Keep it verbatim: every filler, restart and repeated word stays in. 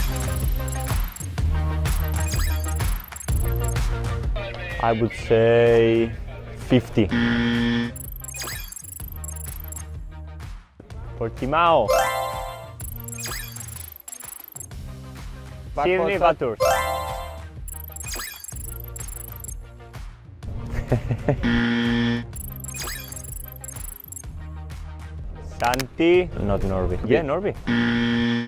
I would say fifty. Portimao. Sydney Bathurst. Santi, not Norby. Yeah, Norby.